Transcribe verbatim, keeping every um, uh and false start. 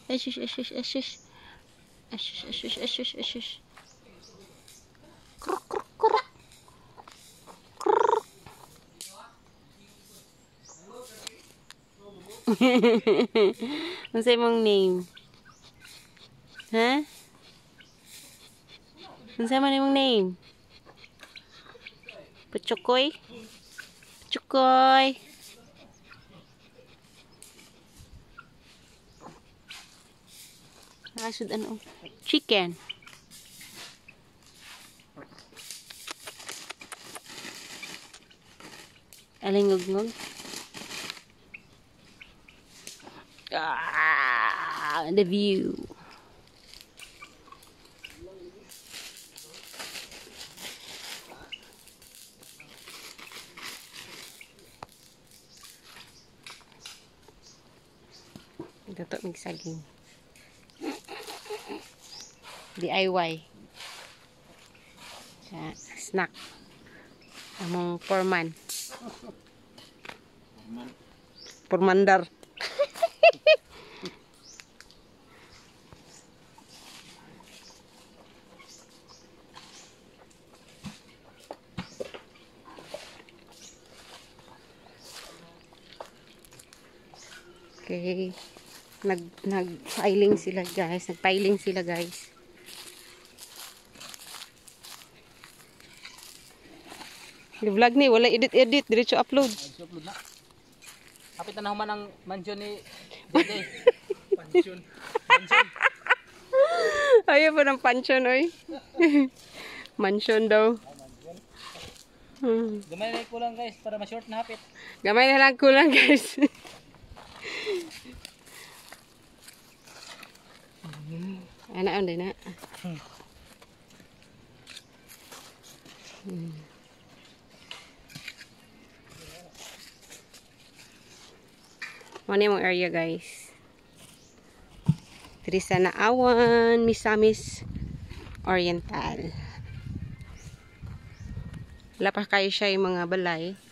Ashush, ashush, ashush. Ashush, ashush, ashush, ashush. Kruk, kruk, kruk. Kruk. Ano sa imong name? Ha? Ano sa imong name? Puchukoy? Puchukoy. Nakasud ano? Chicken. Alingog-ngog. Ah, the view. Dato migsaging. D I Y. Sa snack. Among porman. Pormandar. Okay. Nag nag-filing sila, guys. Nag-filing sila, guys. Di-vlog ni, wala edit-edit, diretso upload. Upload na. Kapit na naman ang mansion ni Dede. Mansion. Mansion. Ayaw po ng pansyon, oy. Mansion daw. Hmm. Gamay na kulang, guys, para ma-short na hapit. Gamay na lang kulang, guys. Anak on din na. Hmm. Hmm. Ano yung area, guys? Diri sa Naawan, Misamis Oriental. Wala pa kayo siya yung mga balay.